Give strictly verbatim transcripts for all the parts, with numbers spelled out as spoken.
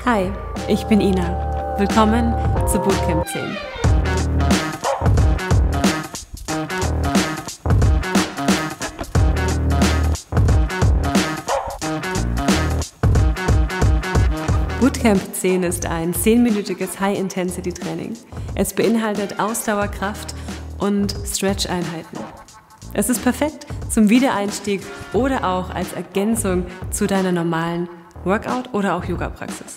Hi, ich bin Ina. Willkommen zu Bootcamp zehn. Bootcamp zehn ist ein zehnminütiges High-Intensity-Training. Es beinhaltet Ausdauer, Kraft und Stretch-Einheiten. Es ist perfekt zum Wiedereinstieg oder auch als Ergänzung zu deiner normalen Workout- oder auch Yoga-Praxis.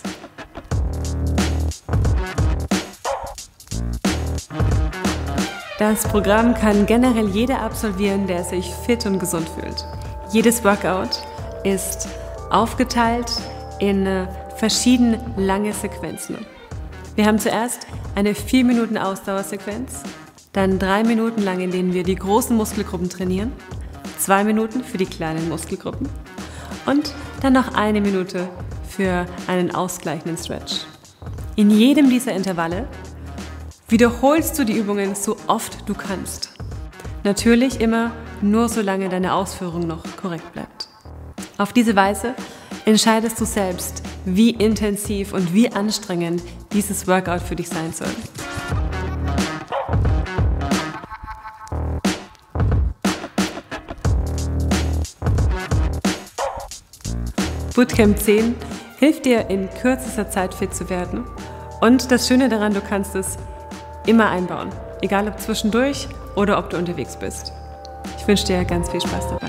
Das Programm kann generell jeder absolvieren, der sich fit und gesund fühlt. Jedes Workout ist aufgeteilt in verschiedene lange Sequenzen. Wir haben zuerst eine vier Minuten Ausdauersequenz, dann drei Minuten lang, in denen wir die großen Muskelgruppen trainieren, zwei Minuten für die kleinen Muskelgruppen und dann noch eine Minute für einen ausgleichenden Stretch. In jedem dieser Intervalle wiederholst du die Übungen so oft du kannst. Natürlich immer nur, solange deine Ausführung noch korrekt bleibt. Auf diese Weise entscheidest du selbst, wie intensiv und wie anstrengend dieses Workout für dich sein soll. Bootcamp zehn hilft dir, in kürzester Zeit fit zu werden. Und das Schöne daran, du kannst es immer einbauen, egal ob zwischendurch oder ob du unterwegs bist. Ich wünsche dir ganz viel Spaß dabei.